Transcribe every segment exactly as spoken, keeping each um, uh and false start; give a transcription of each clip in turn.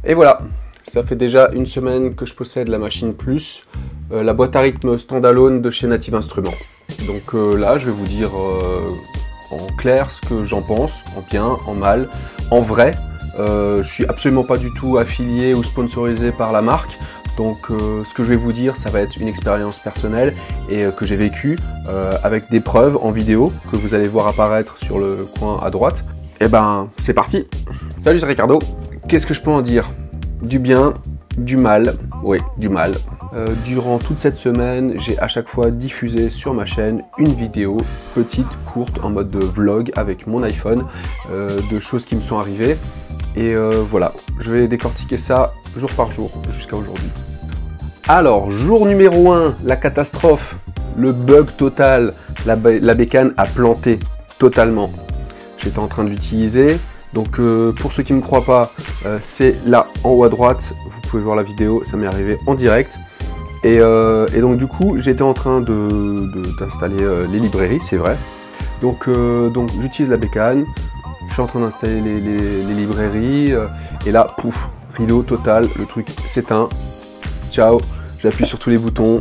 Et voilà, ça fait déjà une semaine que je possède la machine plus, euh, la boîte à rythme standalone de chez Native Instruments. Donc euh, là, je vais vous dire euh, en clair ce que j'en pense, en bien, en mal, en vrai. Euh, je suis absolument pas du tout affilié ou sponsorisé par la marque. Donc euh, ce que je vais vous dire, ça va être une expérience personnelle et euh, que j'ai vécue euh, avec des preuves en vidéo que vous allez voir apparaître sur le coin à droite. Et ben, c'est parti. Salut, c'est Ricardo. Qu'est-ce que je peux en dire? Du bien, du mal, oui, du mal. Euh, durant toute cette semaine, j'ai à chaque fois diffusé sur ma chaîne une vidéo petite, courte, en mode de vlog avec mon iPhone, euh, de choses qui me sont arrivées. Et euh, voilà, je vais décortiquer ça jour par jour, jusqu'à aujourd'hui. Alors, jour numéro un, la catastrophe, le bug total, la, la bécane a planté totalement. J'étais en train d'utiliser, donc euh, pour ceux qui ne me croient pas, euh, c'est là en haut à droite, vous pouvez voir la vidéo, ça m'est arrivé en direct. Et, euh, et donc du coup, j'étais en train d'installer euh, les librairies, c'est vrai. Donc, euh, donc j'utilise la bécane, je suis en train d'installer les, les, les librairies, euh, et là, pouf, rideau total, le truc s'éteint. Ciao, j'appuie sur tous les boutons,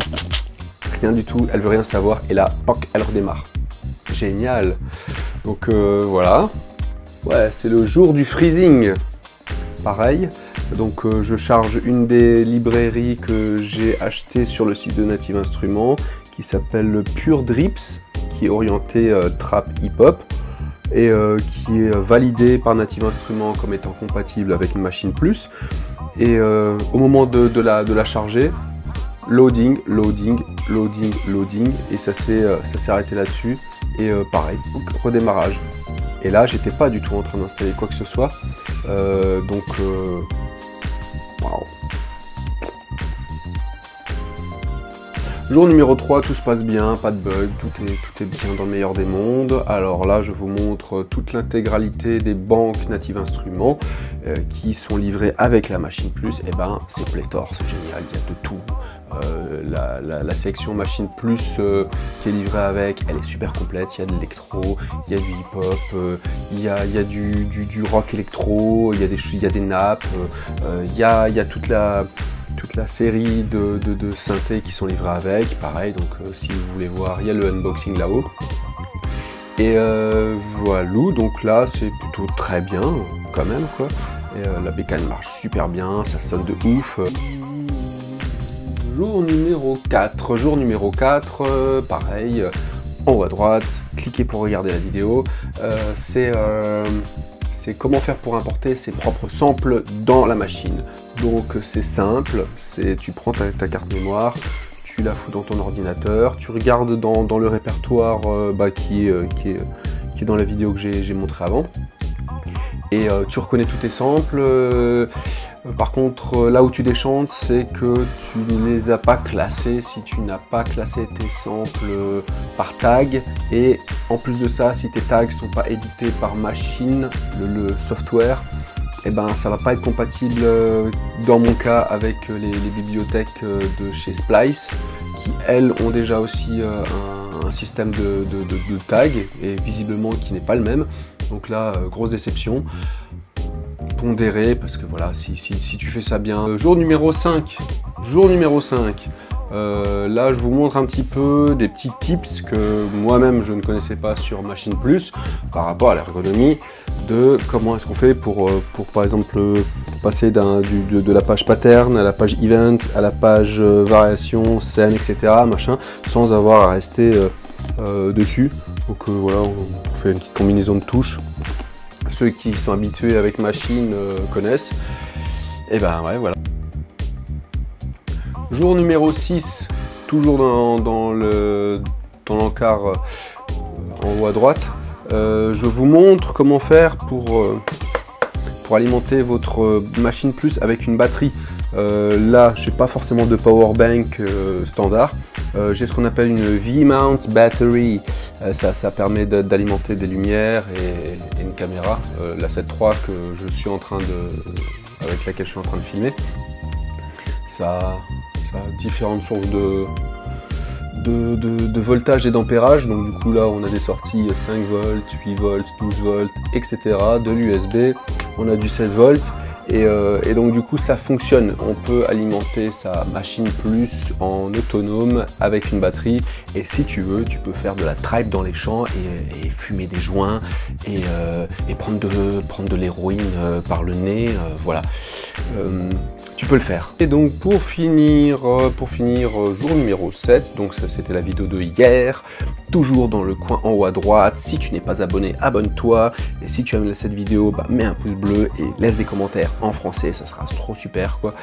rien du tout, elle veut rien savoir, et là, poc, elle redémarre. Génial. Donc euh, voilà, ouais, c'est le jour du freezing. Pareil, donc euh, je charge une des librairies que j'ai achetées sur le site de Native Instruments, qui s'appelle Pure Drips, qui est orientée euh, trap hip-hop, et euh, qui est validée par Native Instruments comme étant compatible avec une machine plus. Et euh, au moment de, de, la, de la charger, loading, loading, loading, loading, et ça s'est euh, arrêté là-dessus. Et euh, pareil, donc redémarrage. Et là, j'étais pas du tout en train d'installer quoi que ce soit. Euh, donc, euh... waouh. Jour numéro trois, tout se passe bien, pas de bug, tout est, tout est bien dans le meilleur des mondes. Alors là, je vous montre toute l'intégralité des banques Native Instruments euh, qui sont livrées avec la machine plus. Et ben, c'est pléthore, c'est génial, il y a de tout. Euh, la, la, la sélection machine plus euh, qui est livrée avec, elle est super complète. Il y a de l'électro, il y a du hip-hop, euh, il y a, il y a du, du, du rock électro, il y a des, il y a des nappes, euh, il, y a, il y a toute la, toute la série de, de, de synthés qui sont livrés avec. Pareil, donc euh, si vous voulez voir, il y a le unboxing là-haut. Et euh, voilà, donc là c'est plutôt très bien quand même quoi. Et, euh, la bécane marche super bien, ça sonne de ouf. Jour numéro quatre, jour numéro quatre, euh, pareil, euh, en haut à droite, cliquez pour regarder la vidéo, euh, c'est euh, comment faire pour importer ses propres samples dans la machine. Donc c'est simple, tu prends ta, ta carte mémoire, tu la fous dans ton ordinateur, tu regardes dans, dans le répertoire euh, bah, qui, euh, qui, est, qui est dans la vidéo que j'ai montré avant. Et euh, tu reconnais tous tes samples. Euh, par contre, là où tu déchantes, c'est que tu ne les as pas classés si tu n'as pas classé tes samples par tag. Et en plus de ça, si tes tags ne sont pas édités par machine, le, le software, eh ben, ça ne va pas être compatible dans mon cas avec les, les bibliothèques de chez Splice, qui elles ont déjà aussi un, un système de, de, de, de tag et visiblement qui n'est pas le même. Donc là, euh, grosse déception, pondéré, parce que voilà, si, si, si tu fais ça bien. Euh, jour numéro cinq, jour numéro cinq, euh, là je vous montre un petit peu des petits tips que moi-même je ne connaissais pas sur Machine Plus, par rapport à l'ergonomie, de comment est-ce qu'on fait pour, pour par exemple passer de, de la page pattern à la page event, à la page euh, variation, scène, et cetera, machin, sans avoir à rester euh, euh, dessus. Donc euh, voilà, on fait une petite combinaison de touches. Ceux qui sont habitués avec machine euh, connaissent. Et ben ouais, voilà. Jour numéro six, toujours dans, dans le dans l'encart euh, en haut à droite. Euh, je vous montre comment faire pour, euh, pour alimenter votre machine plus avec une batterie. Euh, là, j'ai pas forcément de power bank euh, standard. Euh, j'ai ce qu'on appelle une V-mount battery. Euh, ça, ça permet d'alimenter des lumières et, et une caméra. Euh, la sept trois que je suis en train de, avec laquelle je suis en train de filmer. Ça, ça a différentes sources de, de, de, de voltage et d'ampérage. Donc du coup là, on a des sorties cinq volts, huit volts, douze volts, et cetera. De l'U S B, on a du seize volts. Et, euh, et donc du coup ça fonctionne, on peut alimenter sa machine plus en autonome avec une batterie, et si tu veux tu peux faire de la tripe dans les champs et, et fumer des joints et, euh, et prendre de, prendre de l'héroïne euh, par le nez, euh, voilà. Euh, tu peux le faire. Et donc pour finir, pour finir jour numéro sept, donc c'était la vidéo de hier, toujours dans le coin en haut à droite. Si tu n'es pas abonné, abonne-toi, et si tu aimes cette vidéo, bah, mets un pouce bleu et laisse des commentaires en français, ça sera trop super quoi.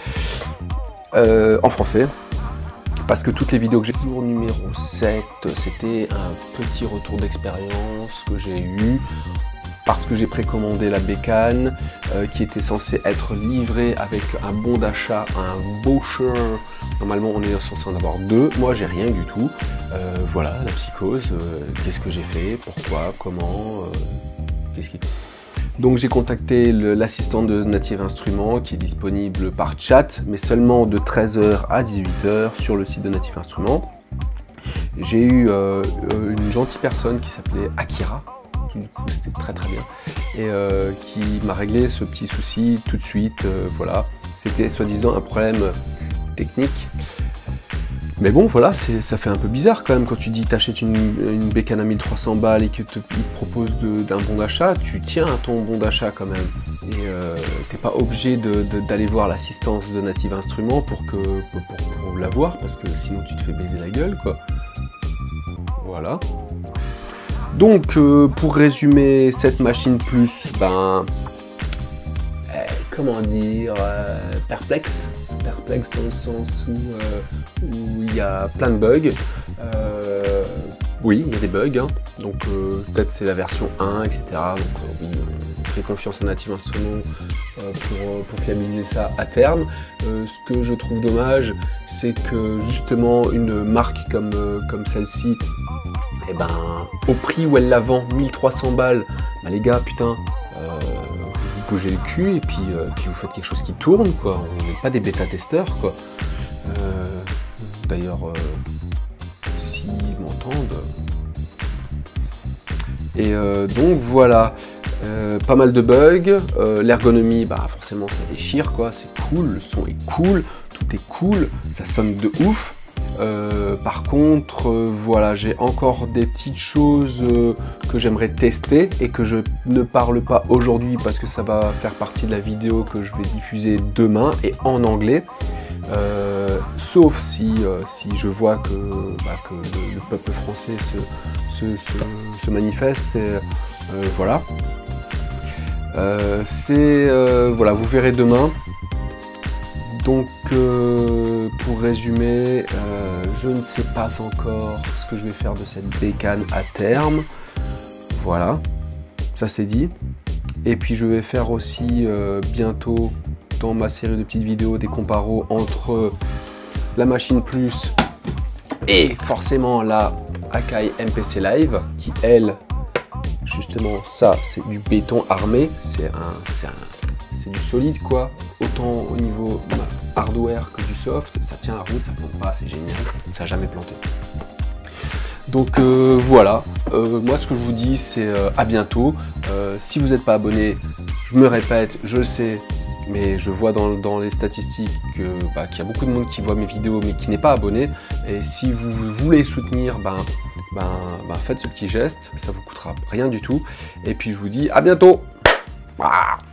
Euh, en français, parce que toutes les vidéos que j'ai... Jour numéro sept, c'était un petit retour d'expérience que j'ai eu, parce que j'ai précommandé la bécane euh, qui était censée être livrée avec un bon d'achat, un voucher. Normalement on est censé en avoir deux, moi j'ai rien du tout. Euh, voilà, la psychose, euh, qu'est-ce que j'ai fait, pourquoi, comment, euh, qu'est-ce qui... Donc j'ai contacté l'assistant de Native Instruments qui est disponible par chat, mais seulement de treize heures à dix-huit heures sur le site de Native Instruments. J'ai eu euh, une gentille personne qui s'appelait Akira, du coup c'était très très bien, et euh, qui m'a réglé ce petit souci tout de suite, euh, voilà. C'était soi-disant un problème technique, mais bon voilà, ça fait un peu bizarre quand même quand tu dis t'achètes une, une bécane à mille trois cents balles et que te, te propose d'un bon d'achat, tu tiens à ton bon d'achat quand même, et euh, t'es pas obligé d'aller voir l'assistance de Native Instruments pour, que, pour, pour, pour l'avoir, parce que sinon tu te fais baiser la gueule quoi. Voilà. Donc, euh, pour résumer cette machine plus, ben, euh, comment dire, euh, perplexe, perplexe dans le sens où euh, où il y a plein de bugs. Euh, oui, il y a des bugs, hein. Donc euh, peut-être c'est la version un, et cetera. Donc euh, oui, on fait confiance à Native Instruments euh, pour, pour fiabiliser ça à terme. Euh, ce que je trouve dommage, c'est que justement une marque comme, euh, comme celle-ci, et ben, au prix où elle la vend, mille trois cents balles, bah les gars, putain, euh, vous bougez le cul et puis, euh, puis vous faites quelque chose qui tourne, quoi. On n'est pas des bêta-testeurs, quoi. Euh, D'ailleurs, euh, s'ils m'entendent... Et euh, donc, voilà. Euh, pas mal de bugs. Euh, L'ergonomie, bah forcément, ça déchire, quoi. C'est cool, le son est cool, tout est cool, ça sonne de ouf. Euh, par contre, euh, voilà, j'ai encore des petites choses euh, que j'aimerais tester et que je ne parle pas aujourd'hui parce que ça va faire partie de la vidéo que je vais diffuser demain et en anglais. Euh, sauf si, euh, si je vois que, bah, que le, le peuple français se, se, se, se manifeste. Et, euh, voilà. Euh, C'est euh, voilà, vous verrez demain. Donc, euh, pour résumer, euh, je ne sais pas encore ce que je vais faire de cette bécane à terme. Voilà, ça c'est dit. Et puis je vais faire aussi euh, bientôt dans ma série de petites vidéos des comparos entre la machine plus et forcément la Akai M P C Live, qui elle, justement, ça c'est du béton armé, c'est un, un c'est du solide quoi, autant au niveau hardware que du soft, ça tient la route, ça plante pas, c'est génial, ça n'a jamais planté. Donc euh, voilà, euh, moi ce que je vous dis c'est euh, à bientôt. Euh, si vous n'êtes pas abonné, je me répète, je le sais, mais je vois dans, dans les statistiques que, bah, qu'il y a beaucoup de monde qui voit mes vidéos mais qui n'est pas abonné. Et si vous voulez soutenir, ben, ben, ben, faites ce petit geste, ça vous coûtera rien du tout. Et puis je vous dis à bientôt. Ah.